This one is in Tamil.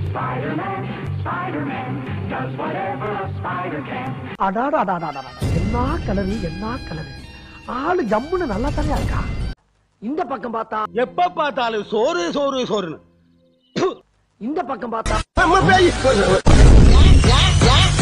Spider-Man, Spider-Man does whatever a spider can. அடாடாடாடாடா, என்ன கலரு ஆளு ஜம்முன்னு நல்லா தானே இருக்கா. இந்த பக்கம் பார்த்தா எப்ப பார்த்தாலும் சோறுன்னு இந்த பக்கம் பார்த்தா நம்ம பேய்